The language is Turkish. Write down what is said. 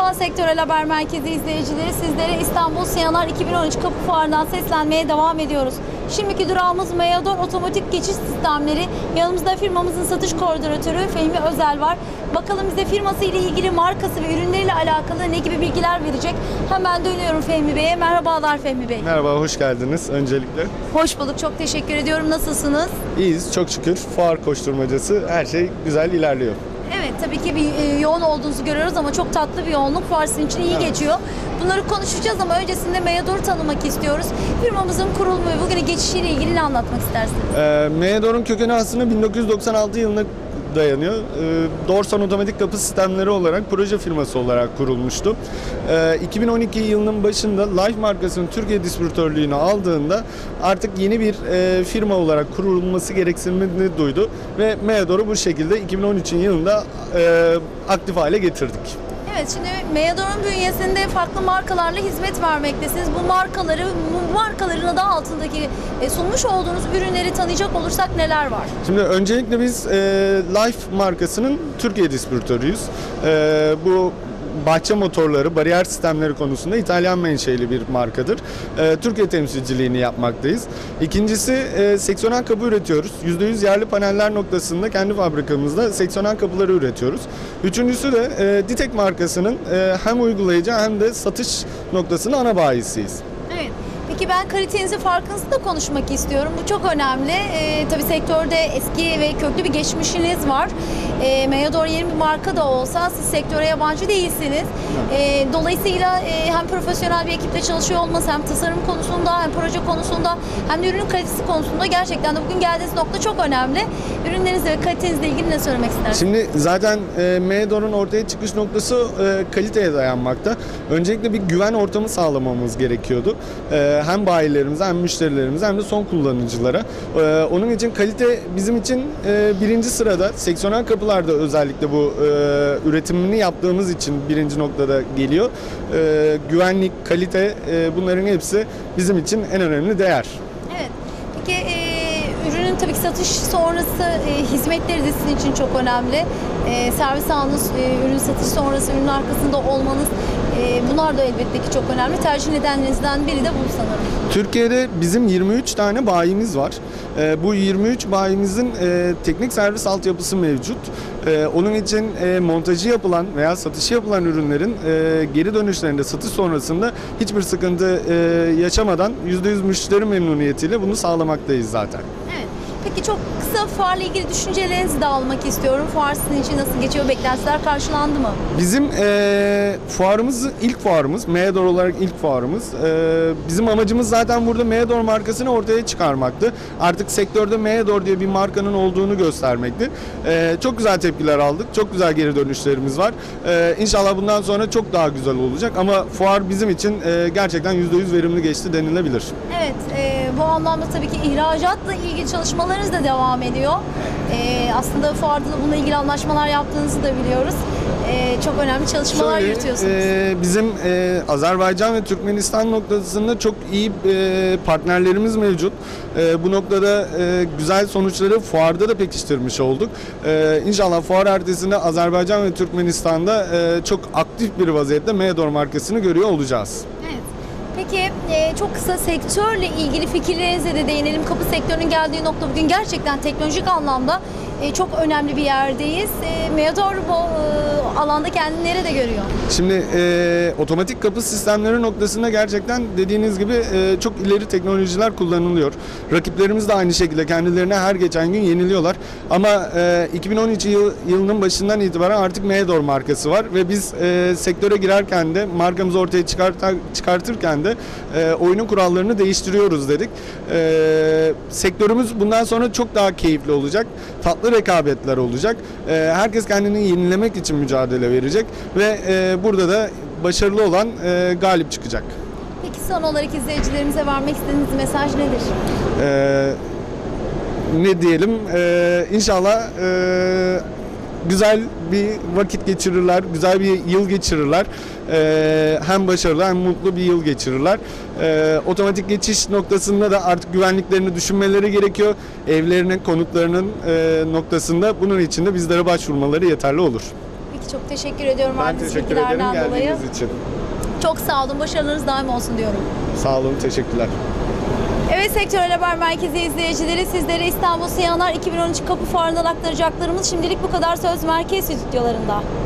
Merhaba Sektörel Haber Merkezi izleyicileri. Sizlere İstanbul Siyanar 2013 Kapı Fuarı'ndan seslenmeye devam ediyoruz. Şimdiki durağımız Meador Otomatik Geçiş Sistemleri. Yanımızda firmamızın satış koordinatörü Fehmi Özel var. Bakalım bize firması ile ilgili, markası ve ürünleriyle alakalı ne gibi bilgiler verecek? Hemen dönüyorum Fehmi Bey'e. Merhabalar Fehmi Bey. Merhaba, hoş geldiniz öncelikle. Hoş bulduk, çok teşekkür ediyorum. Nasılsınız? İyiyiz, çok şükür. Fuar koşturmacası, her şey güzel ilerliyor. Evet, tabii ki bir yoğun olduğunuzu görüyoruz ama çok tatlı bir yoğunluk. Fuar sizin için iyi geçiyor. Bunları konuşacağız ama öncesinde Meador'u tanımak istiyoruz. Firmamızın kurulumu ve bugüne geçişiyle ilgili ne anlatmak istersiniz? Meador'un kökeni aslında 1996 yılına dayanıyor. Dorsan Otomatik Kapı Sistemleri olarak proje firması olarak kurulmuştu. 2012 yılının başında Life markasının Türkiye distribütörlüğünü aldığında artık yeni bir firma olarak kurulması gereksinimini duydu ve Meador'u bu şekilde 2013 yılında aktif hale getirdik. Evet, şimdi Meador'un bünyesinde farklı markalarla hizmet vermektesiniz. Bu markaların adı altındaki sunmuş olduğunuz ürünleri tanıyacak olursak neler var? Şimdi öncelikle biz Life markasının Türkiye distribütörüyüz. Bu bahçe motorları, bariyer sistemleri konusunda İtalyan menşeli bir markadır. Türkiye temsilciliğini yapmaktayız. İkincisi, seksiyonel kapı üretiyoruz. %100 yerli paneller noktasında kendi fabrikamızda seksiyonel kapıları üretiyoruz. Üçüncüsü de Ditek markasının hem uygulayıcı hem de satış noktasının ana bayisiyiz. Evet. Peki ben kalitenizin farkınızı da konuşmak istiyorum. Bu çok önemli. Tabii sektörde eski ve köklü bir geçmişiniz var. Meador yeni bir marka da olsa siz sektöre yabancı değilsiniz. Dolayısıyla hem profesyonel bir ekiple çalışıyor olması, hem tasarım konusunda, hem proje konusunda, hem de ürünün kalitesi konusunda gerçekten de bugün geldiğiniz nokta çok önemli. Ürünlerinizle ve kalitenizle ilgili ne söylemek istersiniz? Şimdi zaten Meador'un ortaya çıkış noktası kaliteye dayanmakta. Öncelikle bir güven ortamı sağlamamız gerekiyordu. Hem bayilerimize, hem müşterilerimize, hem de son kullanıcılara. Onun için kalite bizim için birinci sırada. Seksiyonel kapılarda özellikle bu üretimini yaptığımız için birinci noktada geliyor. Güvenlik, kalite, bunların hepsi bizim için en önemli değer. Evet. Peki ürünün tabii ki satış sonrası hizmetleri de sizin için çok önemli. Servis alınız, ürün satış sonrası ürünün arkasında olmanız, bunlar da elbette ki çok önemli. Tercih nedenlerinizden biri de bu sanırım. Türkiye'de bizim 23 tane bayimiz var. Bu 23 bayimizin teknik servis altyapısı mevcut. Onun için montajı yapılan veya satışı yapılan ürünlerin geri dönüşlerinde, satış sonrasında hiçbir sıkıntı yaşamadan %100 müşteri memnuniyetiyle bunu sağlamaktayız zaten. Evet. Peki çok kısa fuarla ilgili düşüncelerinizi de almak istiyorum. Fuar sizin için nasıl geçiyor? Beklentiler karşılandı mı? Bizim fuarımız ilk fuarımız. Meador olarak ilk fuarımız. Bizim amacımız zaten burada Meador markasını ortaya çıkarmaktı. Artık sektörde Meador diye bir markanın olduğunu göstermekti. Çok güzel tepkiler aldık. Çok güzel geri dönüşlerimiz var. İnşallah bundan sonra çok daha güzel olacak. Ama fuar bizim için gerçekten %100 verimli geçti denilebilir. Evet. Bu anlamda tabii ki ihracatla ilgili çalışmalarınız da devam ediyor. Aslında fuarda da bununla ilgili anlaşmalar yaptığınızı da biliyoruz. Çok önemli çalışmalar yürütüyorsunuz. Bizim Azerbaycan ve Türkmenistan noktasında çok iyi partnerlerimiz mevcut. Bu noktada güzel sonuçları fuarda da pekiştirmiş olduk. İnşallah fuar ertesinde Azerbaycan ve Türkmenistan'da çok aktif bir vaziyette Meador markasını görüyor olacağız. Peki çok kısa sektörle ilgili fikirlerinize de değinelim. Kapı sektörünün geldiği nokta bugün gerçekten teknolojik anlamda çok önemli bir yerdeyiz. Meador bu alanda kendini nerede görüyor? Şimdi otomatik kapı sistemleri noktasında gerçekten dediğiniz gibi çok ileri teknolojiler kullanılıyor. Rakiplerimiz de aynı şekilde kendilerine her geçen gün yeniliyorlar. Ama 2013 yılının başından itibaren artık Meador markası var ve biz sektöre girerken de markamızı ortaya çıkartırken de oyunun kurallarını değiştiriyoruz dedik. Sektörümüz bundan sonra çok daha keyifli olacak. Tatlı rekabetler olacak. Herkes kendini yenilemek için mücadele verecek ve burada da başarılı olan galip çıkacak. Peki son olarak izleyicilerimize vermek istediğiniz mesaj nedir? Ne diyelim? İnşallah güzel bir vakit geçirirler, güzel bir yıl geçirirler. Hem başarılı hem mutlu bir yıl geçirirler. Otomatik geçiş noktasında da artık güvenliklerini düşünmeleri gerekiyor. Evlerinin, konutlarının noktasında bunun için de bizlere başvurmaları yeterli olur. Peki Çok teşekkür ediyorum Ben verdiğiniz teşekkür ederim bilgilerden dolayı. geldiğiniz için. Çok sağ olun. Başarılarınız daim olsun diyorum. Sağ olun, teşekkürler. Evet, Sektörel Haber Merkezi izleyicileri, sizlere İstanbul Siyanar 2013 Kapı Fuarı'ndan aktaracaklarımız şimdilik bu kadar. Söz merkez stüdyolarında.